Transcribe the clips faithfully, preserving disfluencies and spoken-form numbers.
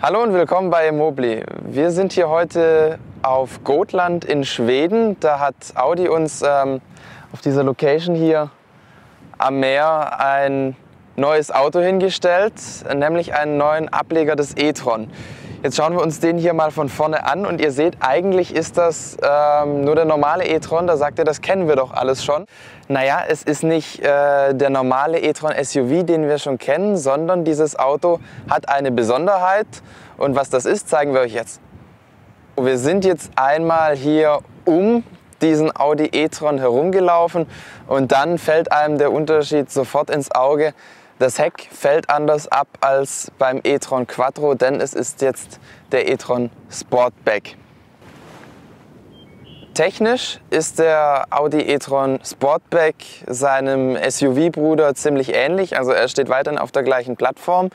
Hallo und willkommen bei Mobly. Wir sind hier heute auf Gotland in Schweden. Da hat Audi uns ähm, auf dieser Location hier am Meer ein neues Auto hingestellt, nämlich einen neuen Ableger des e-tron. Jetzt schauen wir uns den hier mal von vorne an und ihr seht, eigentlich ist das ähm, nur der normale e-tron. Da sagt ihr, das kennen wir doch alles schon. Naja, es ist nicht äh, der normale e-tron S U V, den wir schon kennen, sondern dieses Auto hat eine Besonderheit. Und was das ist, zeigen wir euch jetzt. Wir sind jetzt einmal hier um diesen Audi e-tron herumgelaufen und dann fällt einem der Unterschied sofort ins Auge. Das Heck fällt anders ab als beim e-tron Quattro, denn es ist jetzt der e-tron Sportback. Technisch ist der Audi e-tron Sportback seinem S U V-Bruder ziemlich ähnlich, also er steht weiterhin auf der gleichen Plattform.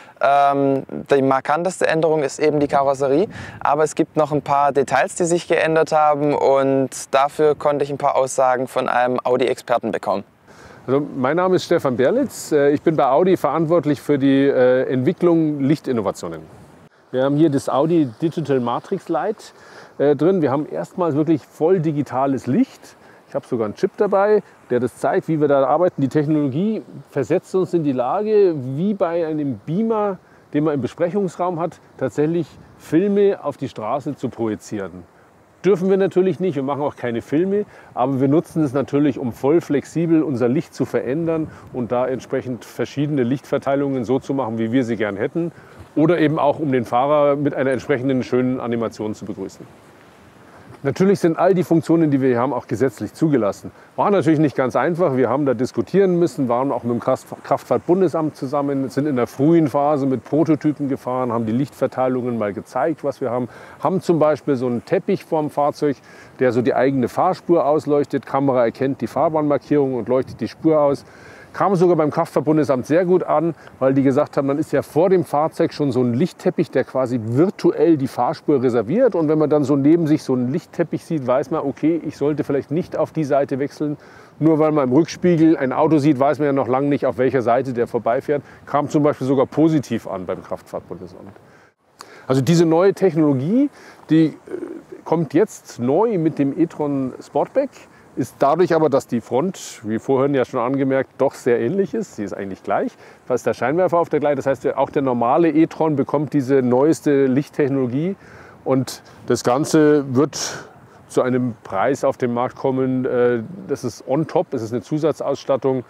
Ähm, die markanteste Änderung ist eben die Karosserie, aber es gibt noch ein paar Details, die sich geändert haben und dafür konnte ich ein paar Aussagen von einem Audi-Experten bekommen. Also mein Name ist Stefan Berlitz. Ich bin bei Audi verantwortlich für die äh, Entwicklung Lichtinnovationen. Wir haben hier das Audi Digital Matrix Light äh, drin. Wir haben erstmals wirklich voll digitales Licht. Ich habe sogar einen Chip dabei, der das zeigt, wie wir da arbeiten. Die Technologie versetzt uns in die Lage, wie bei einem Beamer, den man im Besprechungsraum hat, tatsächlich Filme auf die Straße zu projizieren. Dürfen wir natürlich nicht, wir machen auch keine Filme, aber wir nutzen es natürlich, um voll flexibel unser Licht zu verändern und da entsprechend verschiedene Lichtverteilungen so zu machen, wie wir sie gern hätten. Oder eben auch, um den Fahrer mit einer entsprechenden schönen Animation zu begrüßen. Natürlich sind all die Funktionen, die wir hier haben, auch gesetzlich zugelassen. War natürlich nicht ganz einfach. Wir haben da diskutieren müssen, waren auch mit dem Kraftfahrtbundesamt zusammen, sind in der frühen Phase mit Prototypen gefahren, haben die Lichtverteilungen mal gezeigt, was wir haben. Haben zum Beispiel so einen Teppich vorm Fahrzeug, der so die eigene Fahrspur ausleuchtet. Kamera erkennt die Fahrbahnmarkierung und leuchtet die Spur aus. Kam sogar beim Kraftfahrtbundesamt sehr gut an, weil die gesagt haben, dann ist ja vor dem Fahrzeug schon so ein Lichtteppich, der quasi virtuell die Fahrspur reserviert. Und wenn man dann so neben sich so einen Lichtteppich sieht, weiß man, okay, ich sollte vielleicht nicht auf die Seite wechseln. Nur weil man im Rückspiegel ein Auto sieht, weiß man ja noch lange nicht, auf welcher Seite der vorbeifährt. Kam zum Beispiel sogar positiv an beim Kraftfahrtbundesamt. Also diese neue Technologie, die kommt jetzt neu mit dem e-tron Sportback. Ist dadurch aber, dass die Front, wie vorhin ja schon angemerkt, doch sehr ähnlich ist. Sie ist eigentlich gleich. Da ist der Scheinwerfer auf der gleichen. Das heißt, auch der normale e-tron bekommt diese neueste Lichttechnologie. Und das Ganze wird zu einem Preis auf den Markt kommen. Das ist on top, es ist eine Zusatzausstattung.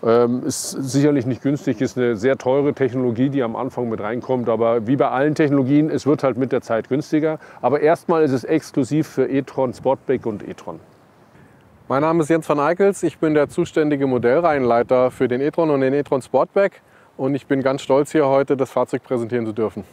Ist sicherlich nicht günstig, ist eine sehr teure Technologie, die am Anfang mit reinkommt. Aber wie bei allen Technologien, es wird halt mit der Zeit günstiger. Aber erstmal ist es exklusiv für e-tron Sportback und e-tron. Mein Name ist Jens van Eickels, ich bin der zuständige Modellreihenleiter für den e-tron und den e-tron Sportback und ich bin ganz stolz, hier heute das Fahrzeug präsentieren zu dürfen.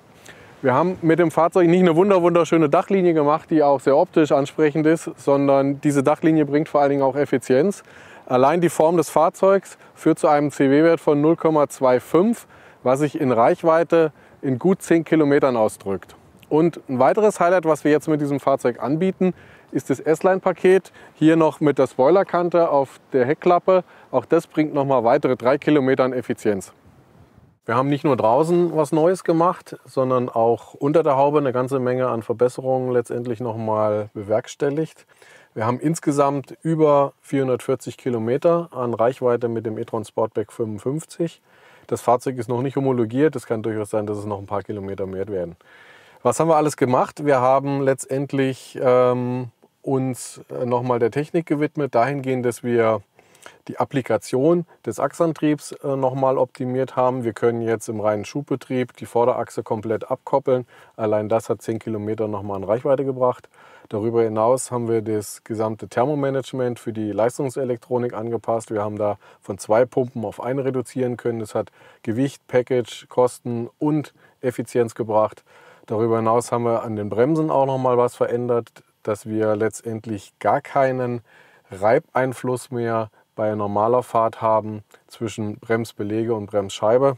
Wir haben mit dem Fahrzeug nicht eine wunder wunderschöne Dachlinie gemacht, die auch sehr optisch ansprechend ist, sondern diese Dachlinie bringt vor allen Dingen auch Effizienz. Allein die Form des Fahrzeugs führt zu einem C W-Wert von null Komma fünfundzwanzig, was sich in Reichweite in gut zehn Kilometern ausdrückt. Und ein weiteres Highlight, was wir jetzt mit diesem Fahrzeug anbieten, ist das S-Line-Paket. Hier noch mit der Spoilerkante auf der Heckklappe. Auch das bringt noch mal weitere drei Kilometer an Effizienz. Wir haben nicht nur draußen was Neues gemacht, sondern auch unter der Haube eine ganze Menge an Verbesserungen letztendlich noch mal bewerkstelligt. Wir haben insgesamt über vierhundertvierzig Kilometer an Reichweite mit dem e-tron Sportback fünfundfünfzig. Das Fahrzeug ist noch nicht homologiert. Es kann durchaus sein, dass es noch ein paar Kilometer mehr werden. Was haben wir alles gemacht? Wir haben letztendlich ähm, uns nochmal der Technik gewidmet, dahingehend, dass wir die Applikation des Achsantriebs äh, nochmal optimiert haben. Wir können jetzt im reinen Schubbetrieb die Vorderachse komplett abkoppeln. Allein das hat zehn Kilometer nochmal an Reichweite gebracht. Darüber hinaus haben wir das gesamte Thermomanagement für die Leistungselektronik angepasst. Wir haben da von zwei Pumpen auf eine reduzieren können. Das hat Gewicht, Package, Kosten und Effizienz gebracht. Darüber hinaus haben wir an den Bremsen auch noch mal was verändert, dass wir letztendlich gar keinen Reibeinfluss mehr bei normaler Fahrt haben zwischen Bremsbeläge und Bremsscheibe.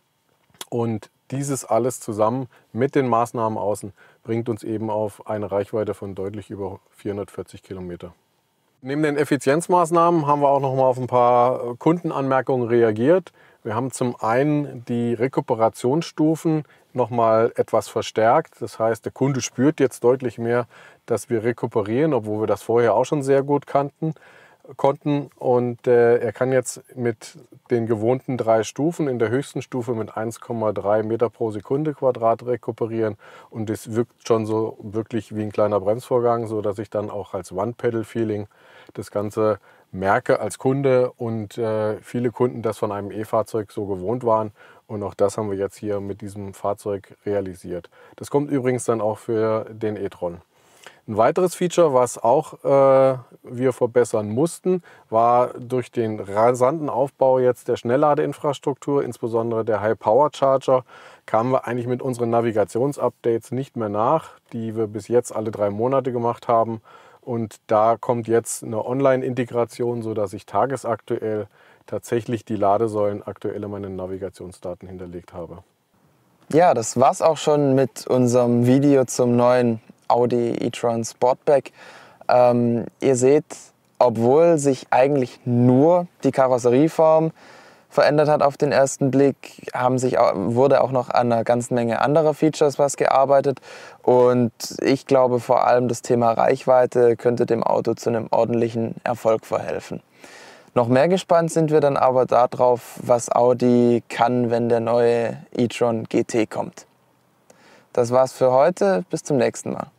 Und dieses alles zusammen mit den Maßnahmen außen bringt uns eben auf eine Reichweite von deutlich über vierhundertvierzig Kilometer. Neben den Effizienzmaßnahmen haben wir auch noch mal auf ein paar Kundenanmerkungen reagiert. Wir haben zum einen die Rekuperationsstufen nochmal etwas verstärkt. Das heißt, der Kunde spürt jetzt deutlich mehr, dass wir rekuperieren, obwohl wir das vorher auch schon sehr gut kannten, konnten. Und äh, er kann jetzt mit den gewohnten drei Stufen in der höchsten Stufe mit eins Komma drei Meter pro Sekunde Quadrat rekuperieren. Und es wirkt schon so wirklich wie ein kleiner Bremsvorgang, so dass ich dann auch als One-Pedal-Feeling das Ganze merke als Kunde und äh, viele Kunden das von einem E-Fahrzeug so gewohnt waren. Und auch das haben wir jetzt hier mit diesem Fahrzeug realisiert. Das kommt übrigens dann auch für den e-tron. Ein weiteres Feature, was auch äh, wir verbessern mussten, war durch den rasanten Aufbau jetzt der Schnellladeinfrastruktur, insbesondere der High-Power-Charger, kamen wir eigentlich mit unseren Navigationsupdates nicht mehr nach, die wir bis jetzt alle drei Monate gemacht haben. Und da kommt jetzt eine Online-Integration, sodass ich tagesaktuell tatsächlich die Ladesäulen aktuelle meine Navigationsdaten hinterlegt habe. Ja, das war's auch schon mit unserem Video zum neuen Audi e-tron Sportback. Ähm, ihr seht, obwohl sich eigentlich nur die Karosserieform verändert hat auf den ersten Blick, haben sich, wurde auch noch an einer ganzen Menge anderer Features was gearbeitet. Und ich glaube, vor allem das Thema Reichweite könnte dem Auto zu einem ordentlichen Erfolg verhelfen. Noch mehr gespannt sind wir dann aber darauf, was Audi kann, wenn der neue e-tron G T kommt. Das war's für heute. Bis zum nächsten Mal.